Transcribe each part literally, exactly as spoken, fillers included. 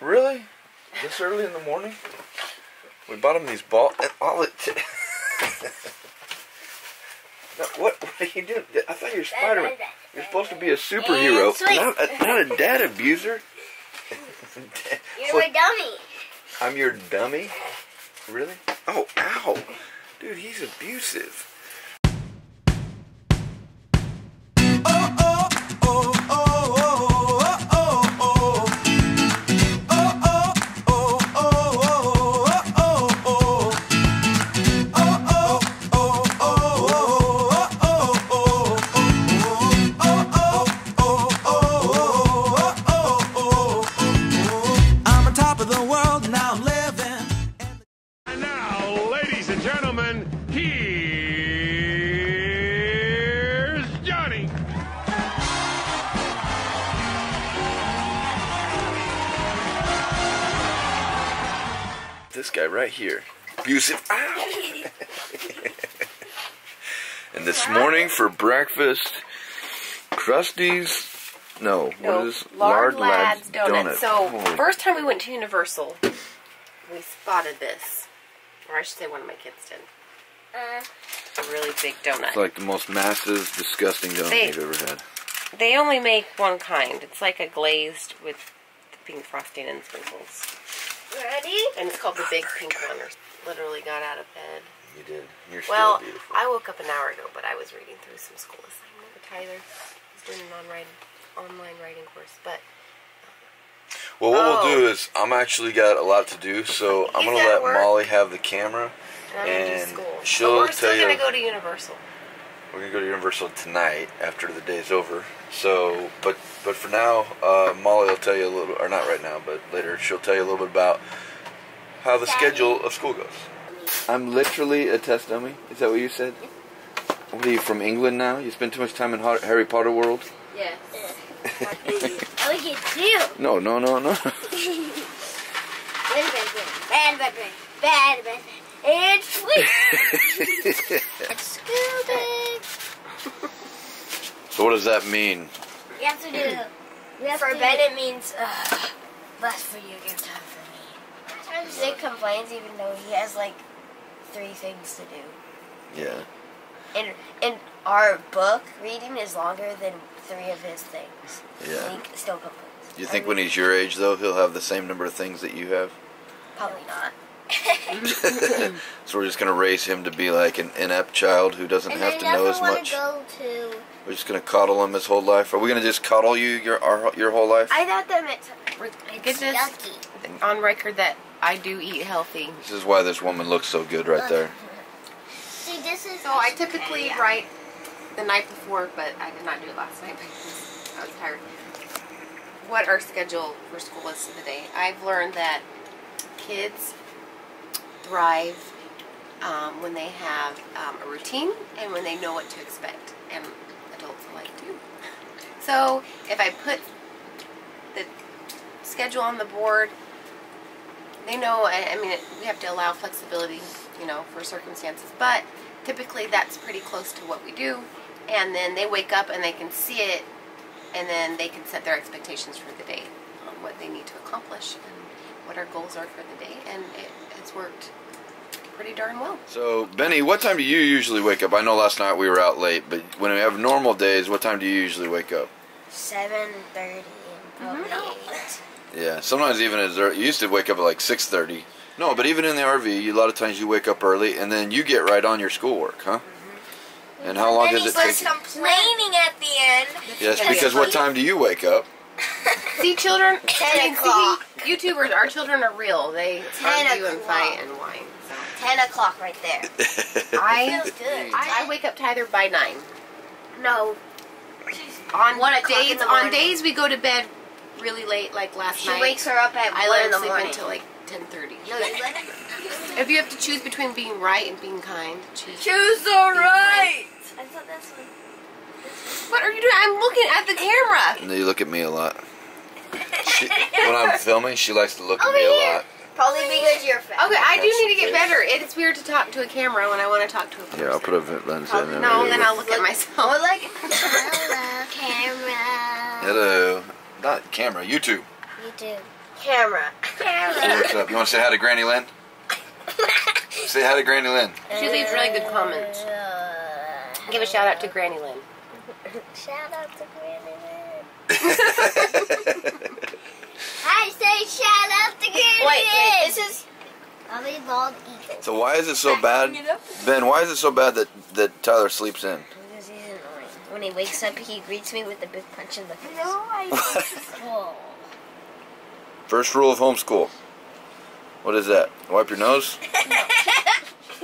Really? This early in the morning? We bought him these balls, and all it... no, what, what are you doing? I thought you were Spider-Man. You're supposed to be a superhero, not a, not a dad abuser. You're my dummy. I'm your dummy? Really? Oh, ow. Dude, he's abusive. This guy right here. Abusive. Ow! And this morning for breakfast, Krusty's, no, no what is this? Lard Lads donut. donut. So, Holy. first time we went to Universal, we spotted this. Or I should say one of my kids did. Uh, a really big donut. It's like the most massive, disgusting donut they, you've ever had. They only make one kind. It's like a glazed with the pink frosting and sprinkles. Ready? And it's called the Big Pink One. Literally got out of bed. You did. You're well, still beautiful. I woke up an hour ago, but I was reading through some school assignment with Tyler. He's doing an online, online writing course, but... Well, what oh. we'll do is, I'm actually got a lot to do, so I'm going to let work. Molly have the camera, and, and do school. she'll but we're tell still you... going to go to Universal. We're going to go to Universal tonight, after the day's over. So, but but for now, uh, Molly will tell you a little, or not right now, but later, she'll tell you a little bit about how the Daddy. schedule of school goes. I'm literally a test dummy? Is that what you said? What are you, from England now? You spend too much time in Harry Potter world? Yes. I like it too. No, no, no, no. Bad, bad, bad, bad, bad. It's sweet. It's school day. So what does that mean? We have to do. We have for to Ben, it means uh, less for you, give time for me. Sometimes Nick complains, even though he has like three things to do. Yeah. And and our book reading is longer than three of his things. Yeah. Nick still complains. You think when he's your age, though, he'll have the same number of things that you have? Probably not. So we're just going to raise him to be like an inept child who doesn't and have to know as much. Go to We're just going to coddle him his whole life. Are we going to just coddle you your our, your whole life? I thought that meant Get this yucky. On record that I do eat healthy. This is why this woman looks so good right there. See, this is so I typically write the night before, but I did not do it last night because I was tired. What our schedule for school is for the day. I've learned that kids thrive um, when they have um, a routine and when they know what to expect, and adults alike too. So if I put the schedule on the board, they know. I, I mean, it, we have to allow flexibility, you know, for circumstances, but typically that's pretty close to what we do. And then they wake up and they can see it, and then they can set their expectations for the day on what they need to accomplish and what our goals are for the day, and it has worked pretty darn well. So, Benny, what time do you usually wake up? I know last night we were out late, but when we have normal days, what time do you usually wake up? seven thirty and probably Mm-hmm. eight. Yeah, sometimes even as early. You used to wake up at like six thirty. No, but even in the R V, a lot of times you wake up early, and then you get right on your schoolwork, huh? Mm-hmm. And how long does it take you? Complaining at the end. Yes, because what time do you wake up? See, children, ten o'clock. YouTubers, our children are real. They argue and fight and whine. So. Ten o'clock right there. I, feels good. I, I wake up Tyler by nine. No. On One o'clock days, in the on morning. days we go to bed really late, like last She night. She wakes her up at I one let in her the sleep morning. until like ten thirty. No, you let her. If you have to choose between being right and being kind, choose. Choose the right. I thought that's what. What are you doing? I'm looking at the camera. No, you look at me a lot. She, when I'm filming, she likes to look at Over me a here. lot. Probably because you're fat. Okay, I do need to get better. It's weird to talk to a camera when I want to talk to a person. Yeah, I'll put a lens in there. No, then I'll look at myself. Or like, hello, camera. Hello. Not camera, YouTube. You do. Camera. Camera. What's up? You want to say hi to Granny Lynn? Say hi to Granny Lynn. She leaves really good comments. Give a shout out to Granny Lynn. Shout out to Granny Lynn. I say shout out to Granny Wait, wait, Lynn. this is... I'll be bald eagle. So why is it so bad, Ben? Why is it so bad that that Tyler sleeps in? Because he's annoying. When he wakes up, he greets me with a big punch in the face. No, I... Whoa. First rule of homeschool. What is that? Wipe your nose? I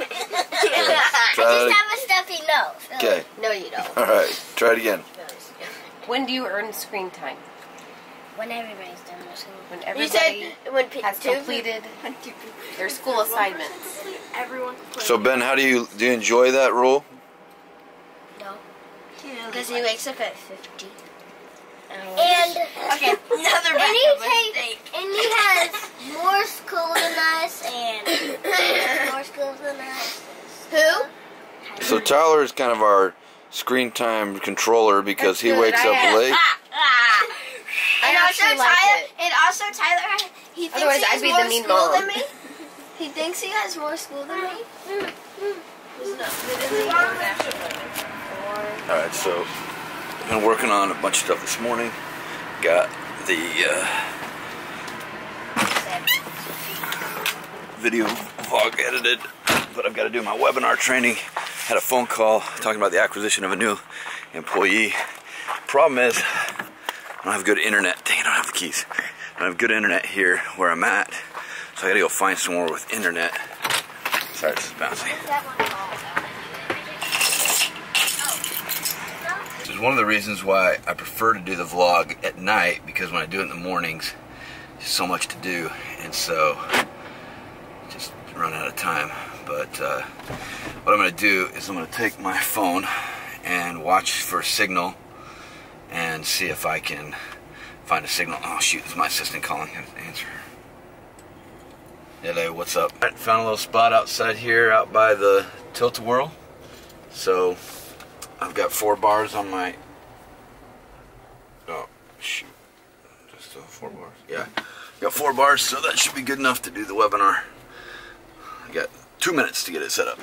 just have a stuffy nose. Okay. No, you don't. All right. Try it again. When do you earn screen time? When everybody's done their school. When You everybody said when pe- has two- completed their school assignments. Everyone. So Ben, how do you do? You enjoy that rule? No. Because he wakes up at fifty. And Okay, another and he takes, and he has more school than us, and more school than us. Who? So Tyler is kind of our screen time controller because he That's good. wakes I up have- late. I and also actually like Tyler, it. and also Tyler, he thinks Otherwise, he has I'd be more the mean school mom. than me. He thinks he has more school than me. All right, so I've been working on a bunch of stuff this morning. Got the uh, video vlog edited, but I've got to do my webinar training. Had a phone call talking about the acquisition of a new employee. Problem is, I don't have good internet. Dang, I don't have the keys. I don't have good internet here where I'm at, so I gotta go find somewhere with internet. Sorry, this is bouncy. This is one of the reasons why I prefer to do the vlog at night, because when I do it in the mornings, there's so much to do, and so just run out of time. But uh, what I'm going to do is I'm going to take my phone and watch for a signal and see if I can find a signal. Oh shoot, it's my assistant calling. I have to answer her. Hello, what's up? I found a little spot outside here, out by the tilt-a-whirl. So I've got four bars on my. Oh shoot, just uh, four bars. Yeah, got four bars, so that should be good enough to do the webinar. I got two minutes to get it set up.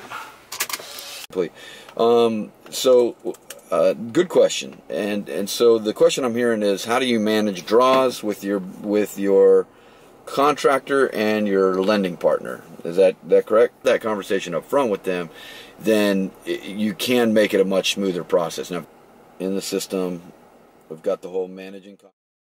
Um, so, uh, good question, and and so the question I'm hearing is, how do you manage draws with your with your contractor and your lending partner? Is that that correct? That conversation up front with them, then it, you can make it a much smoother process. Now, in the system, we've got the whole managing.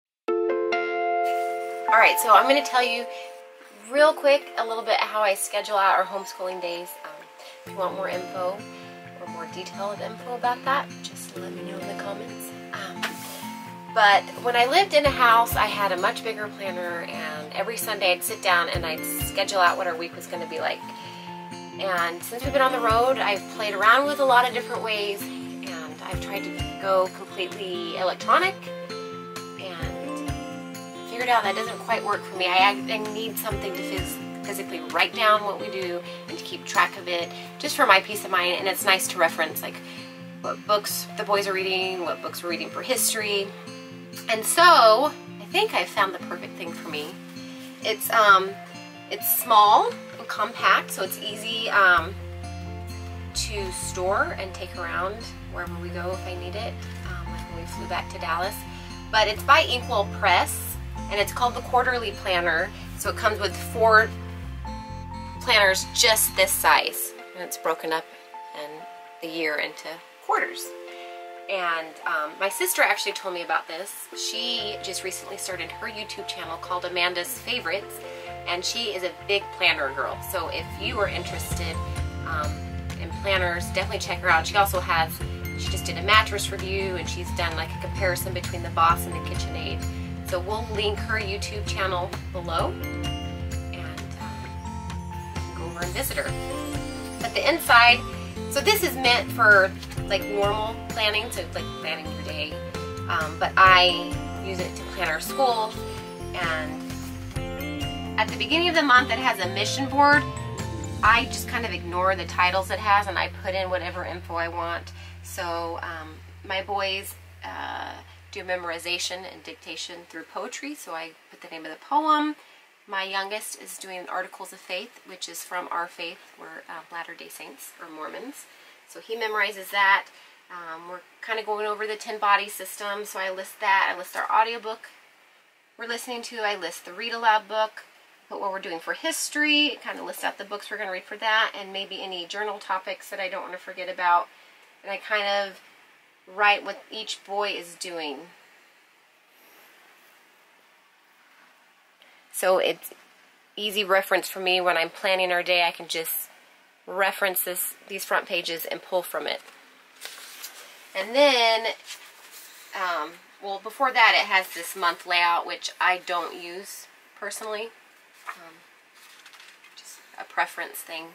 All right, so I'm going to tell you real quick a little bit how I schedule out our homeschooling days. Um, if you want more info or more detailed info about that, just let me know in the comments. Um, but when I lived in a house, I had a much bigger planner, and every Sunday I'd sit down and I'd schedule out what our week was going to be like. And since we've been on the road, I've played around with a lot of different ways, and I've tried to go completely electronic, and figured out that doesn't quite work for me. I, I need something to phys physically write down what we do and to keep track of it, just for my peace of mind. And it's nice to reference like what books the boys are reading, what books we're reading for history. And so I think I found the perfect thing for me. It's um, it's small and compact, so it's easy um, to store and take around wherever we go if I need it. Um, like when we flew back to Dallas. But it's by InkWELL Press, and it's called the Quarterly Planner. So it comes with four planners just this size, and it's broken up in the year into quarters. And um, my sister actually told me about this. She just recently started her YouTube channel called Amanda's Favorites, and she is a big planner girl. So if you are interested um, in planners, definitely check her out. She also has, she just did a mattress review, and she's done like a comparison between the Boss and the KitchenAid. So we'll link her YouTube channel below, and um, go over and visit her. But the inside, so this is meant for like normal planning, so like planning your day, um, but I use it to plan our school. And at the beginning of the month it has a mission board. I just kind of ignore the titles it has, and I put in whatever info I want. So um, my boys uh, do memorization and dictation through poetry, so I put the name of the poem, My youngest is doing Articles of Faith, which is from our faith. We're uh, Latter-day Saints, or Mormons. So he memorizes that. Um, we're kind of going over the ten body system, so I list that. I list our audiobook we're listening to. I list the read aloud book, put what we're doing for history, kind of list out the books we're going to read for that, and maybe any journal topics that I don't want to forget about. And I kind of write what each boy is doing. So it's easy reference for me when I'm planning our day. I can just reference this, these front pages and pull from it. And then, um, well, before that it has this month layout, which I don't use personally. Um, just a preference thing.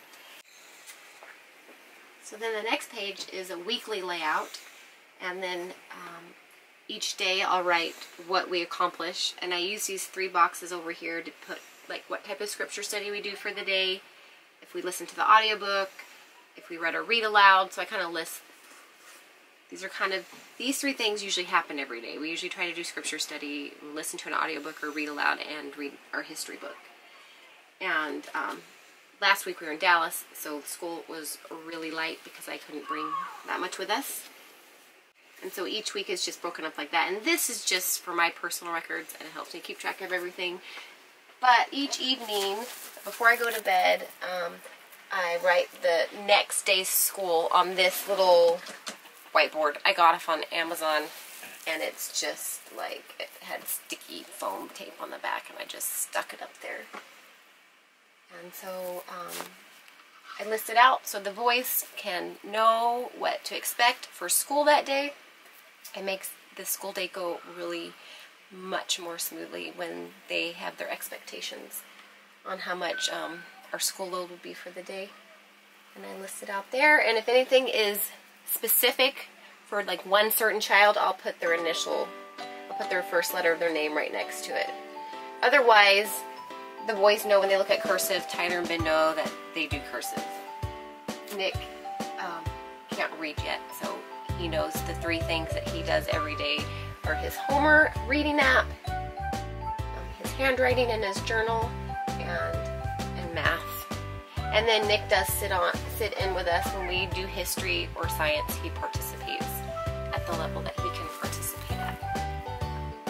So then the next page is a weekly layout. And then um, each day I'll write what we accomplish. And I use these three boxes over here to put like what type of scripture study we do for the day, if we listen to the audiobook, if we read or read aloud. So I kind of list, these are kind of, these three things usually happen every day. We usually try to do scripture study, listen to an audiobook or read aloud, and read our history book. And um, last week we were in Dallas, so school was really light because I couldn't bring that much with us. And so each week is just broken up like that. And this is just for my personal records, and it helps me keep track of everything. But each evening, before I go to bed, um, I write the next day's school on this little whiteboard I got off on Amazon. And it's just like, it had sticky foam tape on the back, and I just stuck it up there. And so um, I list it out so the boys can know what to expect for school that day. It makes the school day go really much more smoothly when they have their expectations on how much um, our school load will be for the day. And I list it out there. And if anything is specific for like one certain child, I'll put their initial, I'll put their first letter of their name right next to it. Otherwise, the boys know when they look at cursive, Tyler and Ben know that they do cursive. Nick um, can't read yet, so he knows the three things that he does every day are his Homer reading app, um, his handwriting in his journal, and and math. And then Nick does sit on sit in with us when we do history or science. He participates at the level that he can participate at.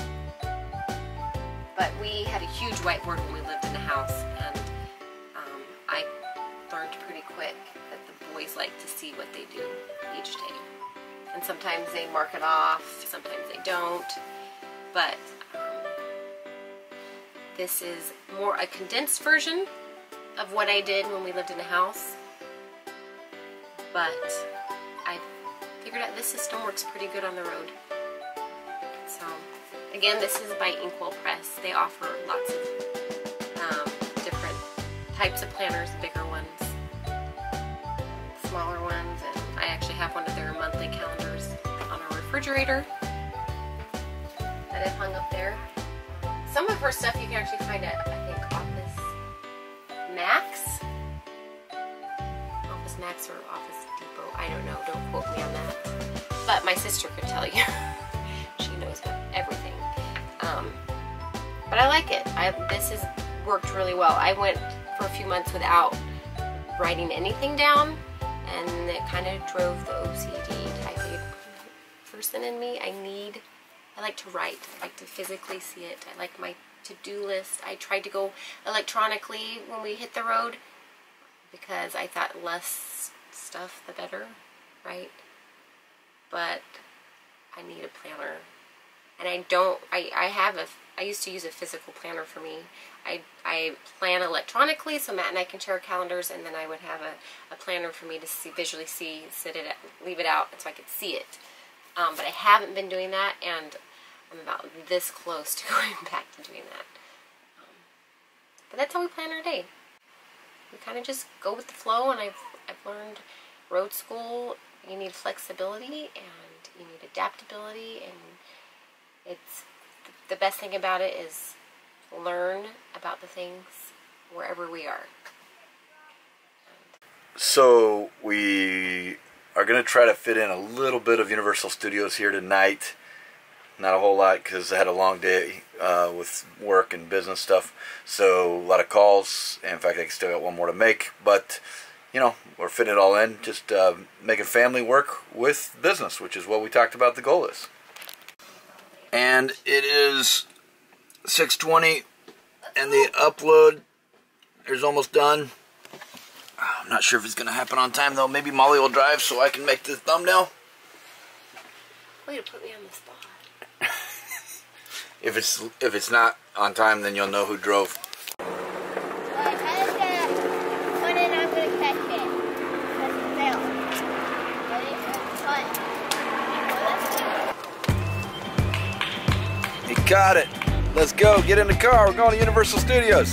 But we had a huge whiteboard when we lived in the house, and um, I learned pretty quick that the boys like to see what they do each day. And sometimes they mark it off, sometimes they don't. But um, this is more a condensed version of what I did when we lived in the house. But I figured out this system works pretty good on the road. So, again, this is by InkWELL Press. They offer lots of um, different types of planners, bigger ones, smaller ones, and I actually have one of their monthly calendars on our refrigerator that I've hung up there. Some of her stuff you can actually find at, I think, Office Max. Office Max or Office Depot. I don't know. Don't quote me on that. But my sister could tell you. She knows everything. Um, but I like it. I, this has worked really well. I went for a few months without writing anything down, and it kind of drove the O C D type A person in me. I need, I like to write. I like to physically see it. I like my to-do list. I tried to go electronically when we hit the road because I thought less stuff the better, right? But I need a planner. And I don't, I, I have a, I used to use a physical planner for me. I, I plan electronically, so Matt and I can share our calendars, and then I would have a, a planner for me to see, visually see, sit it, leave it out, so I could see it. Um, but I haven't been doing that, and I'm about this close to going back to doing that. Um, but that's how we plan our day. We kind of just go with the flow, and I've, I've learned road school, you need flexibility, and you need adaptability, and it's, the best thing about it is learn about the things wherever we are. So we are going to try to fit in a little bit of Universal Studios here tonight. not a whole lot because I had a long day uh, with work and business stuff. So a lot of calls. In fact, I still got one more to make. But, you know, we're fitting it all in. Just uh, making family work with business, which is what we talked about the goal is. And it is six twenty, and the upload is almost done. I'm not sure if it's going to happen on time, though. Maybe Molly will drive so I can make the thumbnail. Way to put me on the spot. If it's if it's not on time, then you'll know who drove. You got it. Let's go. Get in the car. We're going to Universal Studios.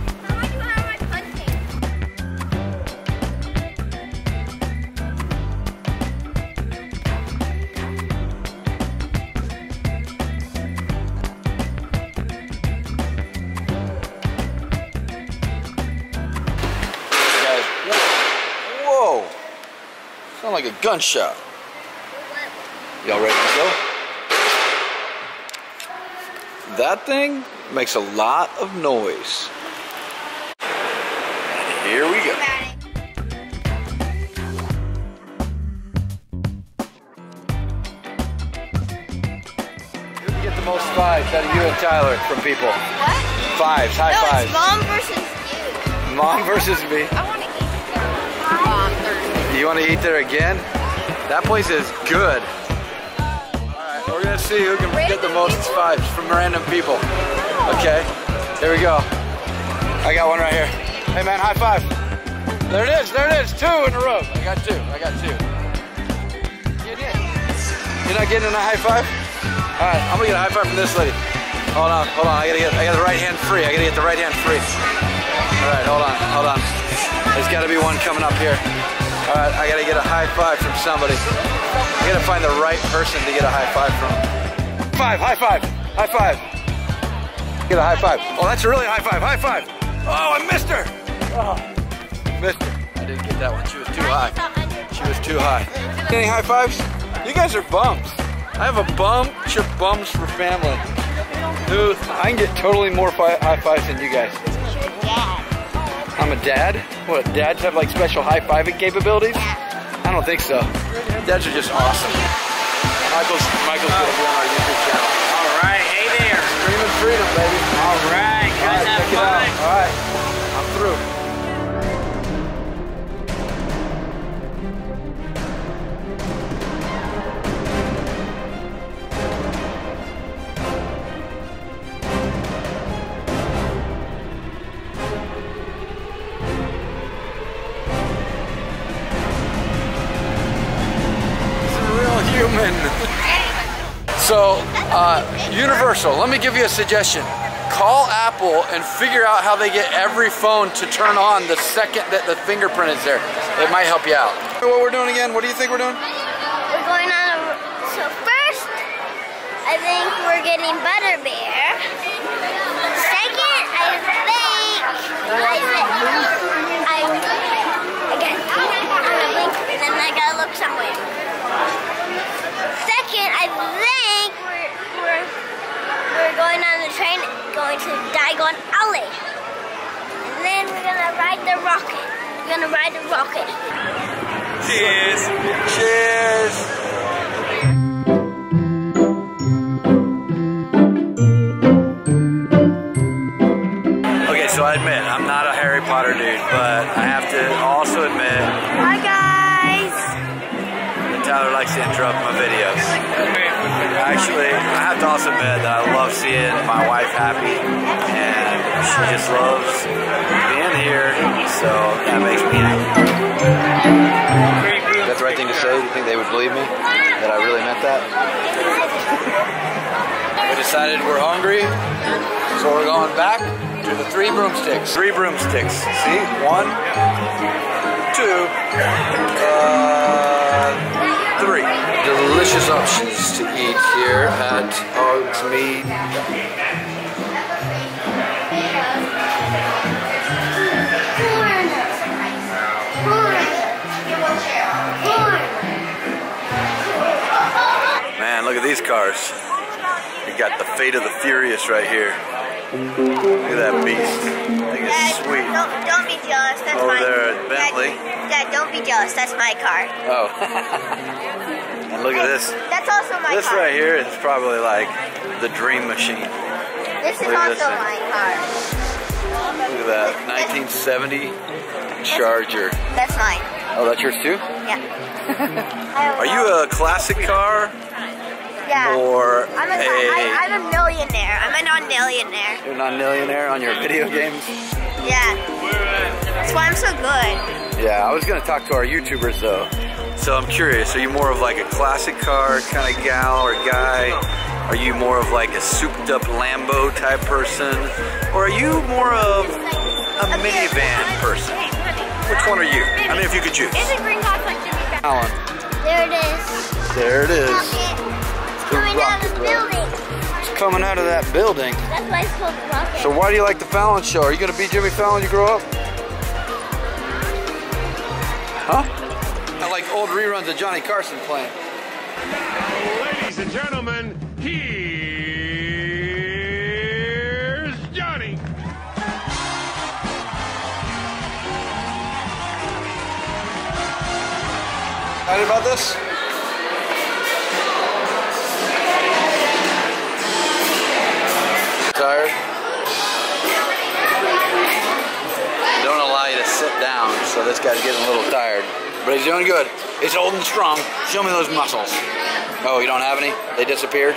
Sound like a gunshot. Y'all ready to go? That thing makes a lot of noise. And here we go. Who can get the most fives out of you and Tyler from people? What? Fives, high no, fives. It's mom versus you. Mom versus me. I want to eat there on Thursday. You want to eat there again? That place is good. Alright, we're going to see who can get the most fives from random people. Okay, here we go. I got one right here. Hey man, high five. There it is, there it is. Two in a row. I got two, I got two. Get in. You're not getting a high five? Alright, I'm going to get a high five from this lady. Hold on, hold on. I got to get, I got the right hand free. I got to get the right hand free. Alright, hold on, hold on. There's got to be one coming up here. Alright, I gotta get a high five from somebody. I gotta find the right person to get a high five from. Five, high five, high five. Get a high five. Oh, that's a really high five, high five. Oh, I missed her. Oh, missed her. I didn't get that one, she was too high. She was too high. Any high fives? You guys are bums. I have a bunch of bums for family. Dude, I can get totally more fi high fives than you guys. I'm a dad? What, dads have like special high-fiving capabilities? I don't think so. Dads are just awesome. Michael's, Michael's gonna be on our YouTube channel. Alright, hey there. Streamin Freedom, baby. Alright, guys, All right, have check it fun. out. Alright, I'm through. So, uh, Universal, let me give you a suggestion. Call Apple and figure out how they get every phone to turn on the second that the fingerprint is there. It might help you out. What we're doing again? What do you think we're doing? We're going on a... So first, I think we're getting Butterbeer. Second, I think... I think... I... Again. And then I gotta look somewhere. Second, I think we're, we're, we're going on the train, going to Diagon Alley. And then we're gonna ride the rocket. We're gonna ride the rocket. Cheers. Cheers. Okay, so I admit, I'm not a Harry Potter dude, but I have to also admit... Hi guys! Tyler likes to interrupt my videos. Actually, I have to also admit that I love seeing my wife happy, and she just loves being here, so that makes me happy. That's the right thing to say? Do you think they would believe me? That I really meant that? We decided we're hungry, so we're going back to the three broomsticks. Three broomsticks. See? One, two, uh, three. Delicious options to eat here at Hogs Meat. Man, look at these cars. Fate of the Furious right here. Look at that beast. I think it's Dad, sweet. Don't, don't be jealous. That's Over my there at Bentley. Dad, Dad, don't be jealous. That's my car. Oh. And look at this. That's also my This car. right here is probably like the dream machine. This is Look at also this. my car. Look at that. nineteen seventy Charger. That's mine. Oh, that's yours too? Yeah. Are you a classic car? Yeah. Or I'm a, a... I, I'm a millionaire. I'm a non-millionaire. You're not a millionaire on your video games? Yeah. That's why I'm so good. Yeah, I was going to talk to our YouTubers though. So I'm curious, are you more of like a classic car kind of gal or guy? Are you more of like a souped up Lambo type person? Or are you more of a minivan person? Which one are you? I mean, if you could choose. Is it green box like Jimmy Fallon? Alan. There it is. There it is. Rocket. It's coming out of the building. It's coming out of that building. That's why it's called Rocket. So why do you like the Fallon show? Are you going to be Jimmy Fallon when you grow up? Huh? I like old reruns of Johnny Carson playing. Ladies and gentlemen, here's Johnny. Excited about this? Tired? They don't allow you to sit down, so this guy's getting a little tired. But he's doing good. He's holding strong. Show me those muscles. Oh, you don't have any? They disappeared?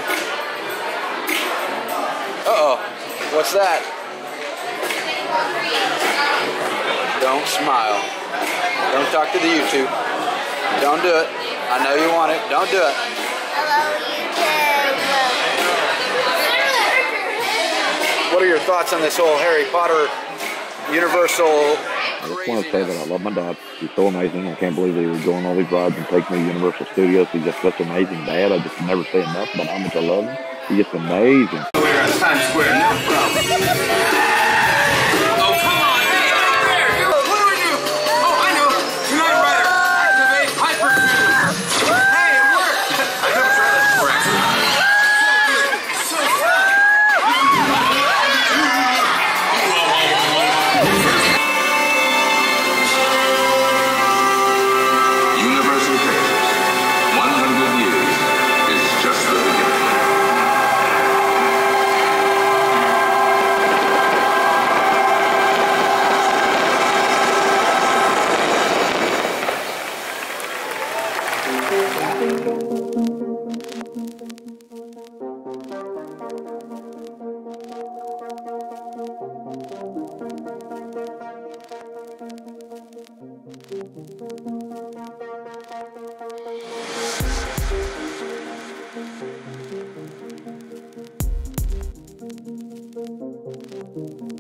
Uh-oh. What's that? Don't smile. Don't talk to the YouTube. Don't do it. I know you want it. Don't do it. Hello, YouTube. What are your thoughts on this whole Harry Potter Universal? I just want to say that I love my dad. He's so amazing. I can't believe he would go on all these rides and take me to Universal Studios. He's just such an amazing dad. I just never say enough about how much I love him. He's just amazing. We're at Times Square now, bro. Oh, come on. Hey, over there. What do we do? Oh, I know. Tonight Rider. Activate hypercube. Hey, it worked. I never tried that before, actually. So good. So fun. Universal Pictures. one hundred years is just the beginning. Thank you.